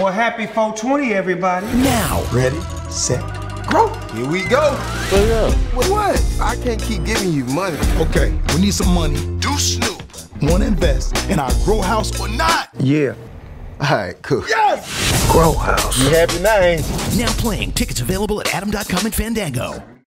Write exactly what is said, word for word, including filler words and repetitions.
Well, happy four twenty, everybody. Now. Ready, set, grow. Here we go. What's up? What? What? I can't keep giving you money. Okay, we need some money. Do Snoop want to invest in our grow house or not? Yeah. All right, cool. Yes! Grow house. You happy now, ain't you? Now playing. Tickets available at a t m dot com and Fandango.